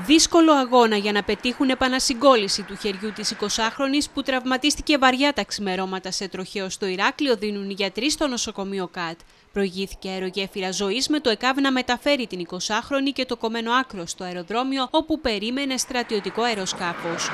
Δύσκολο αγώνα για να πετύχουν επανασυγκόληση του χεριού της 20χρονης που τραυματίστηκε βαριά τα ξημερώματα σε τροχαίο στο Ηράκλειο, δίνουν οι γιατροί στο νοσοκομείο ΚΑΤ. Προηγήθηκε αερογέφυρα ζωής με το ΕΚΑΒ να μεταφέρει την 20χρονη και το κομμένο άκρο στο αεροδρόμιο, όπου περίμενε στρατιωτικό αεροσκάφος.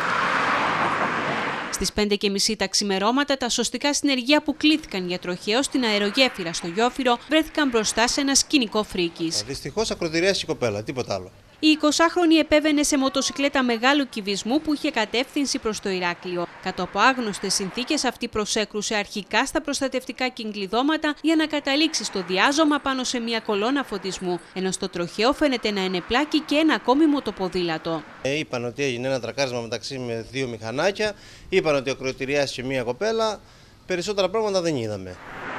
Στις 5:30 τα ξημερώματα, τα σωστικά συνεργεία που κλήθηκαν για τροχαίο στην αερογέφυρα στο Γιόφυρο βρέθηκαν μπροστά σε ένα σκηνικό φρίκης. Δυστυχώς ακροτηρίασε η κοπέλα, τίποτα άλλο. Η 20χρονη επέβαινε σε μοτοσικλέτα μεγάλου κυβισμού που είχε κατεύθυνση προς το Ηράκλειο. Κάτω από άγνωστες συνθήκες, αυτή προσέκρουσε αρχικά στα προστατευτικά κυκλειδώματα για να καταλήξει στο διάζωμα πάνω σε μια κολόνα φωτισμού, ενώ στο τροχαίο φαίνεται να ενεπλάκει και ένα ακόμη μοτοποδήλατο. Είπαν ότι έγινε ένα τρακάρισμα μεταξύ με δύο μηχανάκια, είπαν ότι ακροτηριάσε μια κοπέλα, περισσότερα πράγματα δεν είδαμε.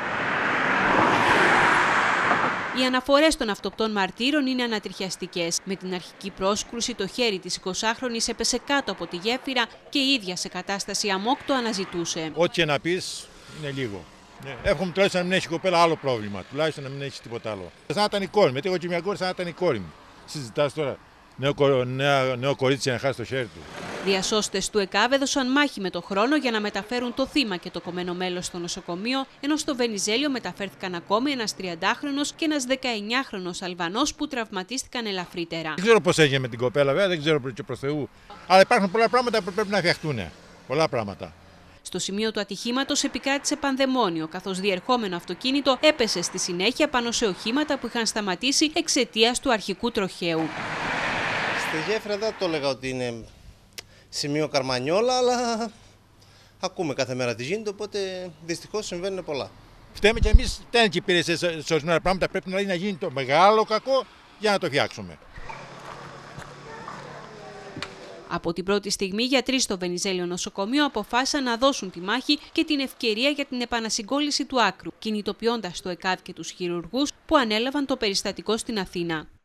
Οι αναφορές των αυτοπτών μαρτύρων είναι ανατριχιαστικές. Με την αρχική πρόσκρουση, το χέρι της 20χρονης έπεσε κάτω από τη γέφυρα και η ίδια σε κατάσταση αμόκ το αναζητούσε. Ό,τι και να πεις είναι λίγο. Εύχομαι τουλάχιστον να μην έχει η κοπέλα άλλο πρόβλημα, τουλάχιστον να μην έχει τίποτα άλλο. Σαν να ήταν η κόρη μου, γιατί εγώ και μια κόρη σαν να ήταν η κόρη μου. Συζητάς τώρα νέο κορίτσι να χάσει το χέρι του. Διασώστες του ΕΚΑΒ έδωσαν μάχη με το χρόνο για να μεταφέρουν το θύμα και το κομμένο μέλος στο νοσοκομείο, ενώ στο Βενιζέλιο μεταφέρθηκαν ακόμη ένας 30χρονος και ένας 19χρονος Αλβανός που τραυματίστηκαν ελαφρύτερα. Δεν ξέρω πώς έγινε με την κοπέλα, βέβαια, δεν ξέρω και προς Θεού. Αλλά υπάρχουν πολλά πράγματα που πρέπει να φτιαχτούν. Πολλά πράγματα. Στο σημείο του ατυχήματος επικράτησε πανδαιμόνιο, καθώς διερχόμενο αυτοκίνητο έπεσε στη συνέχεια πάνω σε οχήματα που είχαν σταματήσει εξαιτίας του αρχικού τροχαίου. Στη γέφυρα δεν το έλεγα ότι είναι σημείο καρμανιόλα, αλλά ακούμε κάθε μέρα τι γίνεται, οπότε δυστυχώς συμβαίνουν πολλά. Φταίμε και εμείς, δεν και υπηρεσίες σε ορισμένα πράγματα, πρέπει να γίνει το μεγάλο κακό για να το φτιάξουμε. Από την πρώτη στιγμή, οι γιατροί στο Βενιζέλιο νοσοκομείο αποφάσισαν να δώσουν τη μάχη και την ευκαιρία για την επανασυγκόληση του άκρου, κινητοποιώντας το ΕΚΑΒ και τους χειρουργούς που ανέλαβαν το περιστατικό στην Αθήνα.